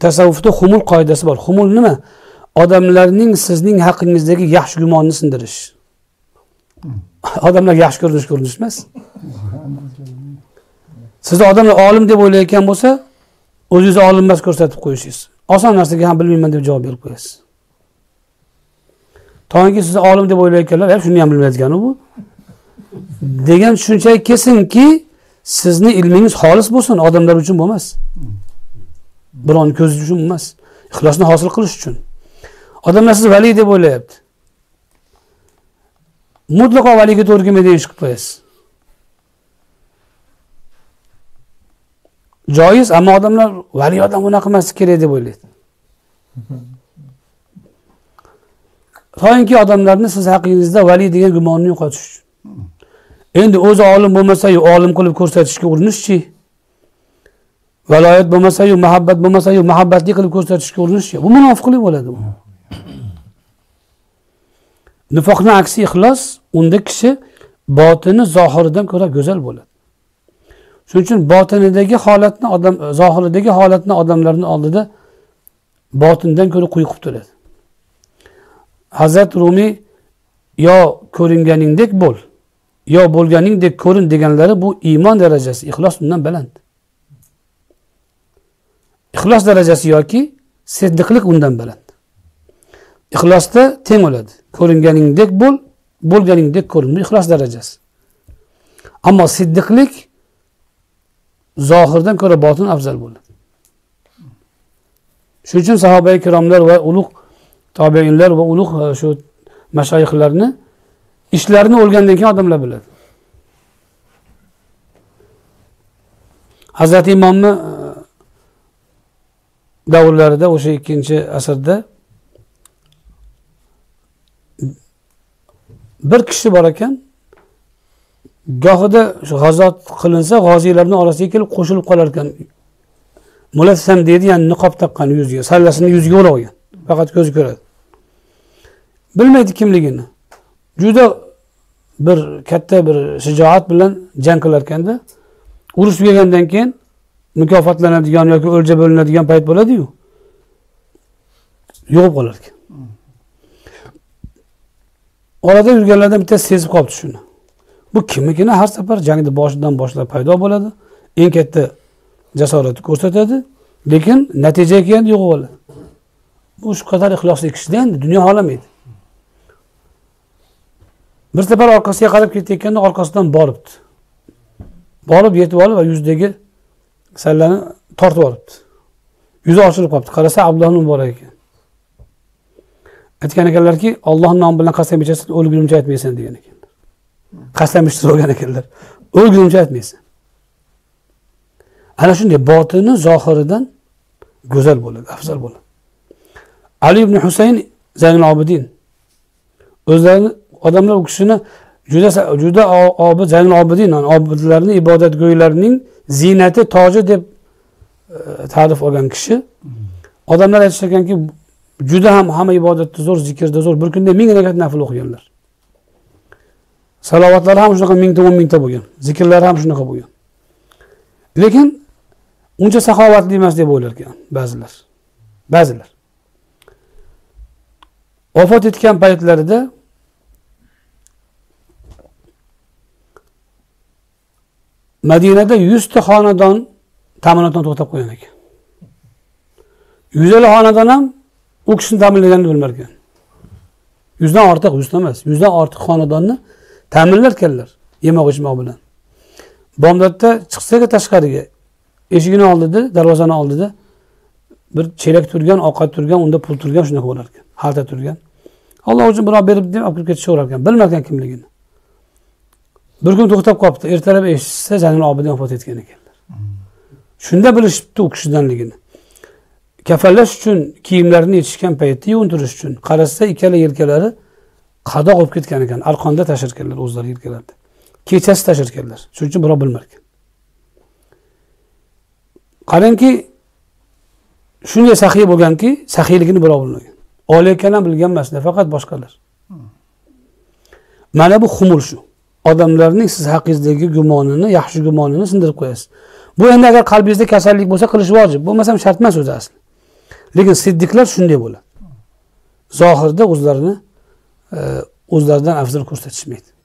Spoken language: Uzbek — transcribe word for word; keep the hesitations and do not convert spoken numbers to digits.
tasavvufda xumul qoidasi bor. Xumul nima? Odamlarning sizning haqingizdagi yaxshi gumonni sindirish. Odamlar yaxshi ko'rinish ko'rinish emas. Sizni odamlar olim deb o'ylayotgan bo'lsa, o'zingizni olim emas ko'rsatib qo'yishingiz. Oson narsaga ham bilmayman deb javob berib qo'yasiz. To'g'ri sizni olim deb o'ylayotganlar, "Ha, shuni ham bilmayotgan u" degan tushunchaga kelsinki, sizni ilmingiz xolis bo'lsin, odamlar uchun bo'lmas. Birovning ko'zi uchun emas, ixlosni hosil qilish uchun. Odamlar sizni vali deb o'ylayapti. Mutlaqo valiga to'g'ri kelmaydi ish qilib qo'yasiz. Joiz, ammo odamlar vali odam bunaqa emas kerak deb o'ylaydi. To'g'ri odamlarni siz haqingizda vali degan gumonni yo'qotish uchun. Endi o'zi olim bo'lmasa-yu, olim qilib ko'rsatishga urinishchi. Valoyat bo'lmasa-yu, muhabbat bo'lmasa-yu, muhabbatli qilib ko'rsatishga urinishchi. Bu munofiqlik bo'ladi bu. Nifoqning aksi ixlos, unda kishi botini zohiridan ko'ra go'zal bo'ladi. Shuning uchun botinidagi holatni odam zohiridagi holatni odamlarning oldida botindan ko'ra quyuq turadi. Hazrat Rumi yo ko'ringaningdek bo'l, yo bo'lganingdek ko'rin deganlari bu iymon darajasi, ixlos undan baland. Ixlos darajasi yoki siddiqlik undan baland. Ixlosda teng bo'ladi. Ko'ringaningdek bo'l, bo'lganingdek ko'rin. Bu ixlos darajasi. Ammo siddiqlik zohirdan ko'ra botin afzal bo'ladi. Shuning uchun sahoba-i kiromlar va ulug' tobiinlar va ulug' shu mashayixlarni ishlarini o'lgandan keyin odamlar biladi. Hazrat Imomni davrlarida o'sha ikkinchi asrda bir kishi bor ekan, gohida shu g'azot qilinsa, g'oziylarning orasiga kelib qo'shilib qolar ekan. Mulassam deydi, ya'ni niqob taqqan yuziga, sallasini yuziga o'rab olgan. Faqat ko'zi ko'radi. Bilmaydi kimligini. Juda bir katta bir shijoat bilan jang qilar ekanda, urush tugagandan keyin mukofotlanadigan yoki o'lja bo'linadigan payt bo'ladi-yu. Yo'qib qolar ekan. Orada yurganlardan bittasi sezib qoldi shuni. Bu kimligini har safar jangda boshidan boshlab paydo bo'ladi. Eng katta jasoratni ko'rsatadi, lekin natijaga kelganda yo'q bo'ladi. Bu shu qadar ixlosli kishida endi dunyo xolamaydi. Bir safar orqasiga qarab ketayotganda orqasidan boribdi. Borib yetib olib va yuzdagi sallani tortib olibdi. Yuzi ochilib qolibdi. Qarasa Abdullohning muborak ekan. Aytgan ekanlarki, Alloh nomi bilan qasam ichasan, o'lgunimcha aytmaysan degan ekanlar. Qasam ichib olgan ekanlar. O'lgunimcha aytmaysan. Ana shunday botini zohiridan go'zal bo'ladi, afzal bo'ladi. Ali ibn Husayn Zaynul Abidin o'zlarini odamlar u kishini juda juda obid Zaynul Abidin, obidlarning ibodatgo'ylarning ziynati, toji deb ta'rif olgan kishi. Odamlar aytishganki, juda ham hamma ibodatda zo'r, zikrda zo'r, bir kunda ming rakat nafl o'qiganlar. Salovatlari ham shunaqa mingta o'n mingta bo'lgan. Zikrlari ham shunaqa bo'lgan. Lekin uncha saxovatli emas deb o'ylar ekan ba'zilar. Ba'zilar. Vafot etgan paytlarida Madinada yuz ta xonadon ta'minotdan to'xtab qo'ygan ekan. yuz ellik xonadon ham u kishini ta'minlaganini bilmar ekan. yuz dan ortiq, yuz ta emas, yuz dan ortiq xonadonni ta'minlar ekanlar, yemoq-ichmoq bilan. Bomdodda chiqsaga tashqariga, eshigini oldida, darvozani oldida bir chelak turgan, ovqat turgan, unda pul turgan, shunaqa bo'lar ekan. Xalta turgan. Alloh uchun birov berib deb olib ketishaverar ekan, bilmagan kimligini. Bir kun to'xtab qolibdi. Ertalab eshitsa Zaynul Abidin vafot etgan ekanlar. Shunda bilishibdi u kishidanligini. Kafallash uchun kiyimlarini yechishgan paytda yuvuntirish uchun qarasa ikkala yelkalari qadoq olib ketgan ekan. Arqonda tashirganlar o'zlari yelkalarida. Kechasi tashirganlar. Shuning uchun birov bilmar ekan. Qarangki, shunday saxiy bo'lganki, saxiyligini birov bilmagan. Olayotgan ham bilgan emas, faqat boshqalar. Mana bu xumul shu. Odamlarning siz haqingizdagi gumonini, yaxshi gumonini sindirib qo'yasiz. Bu endi agar qalbingizda kasallik bo'lsa qilish vojib, bo'lmasa ham shart emas o'zi asli. Lekin siddiqlar shunday bo'ladi. Zohirda o'zlarini o'zlaridan afzal ko'rsatishmaydi.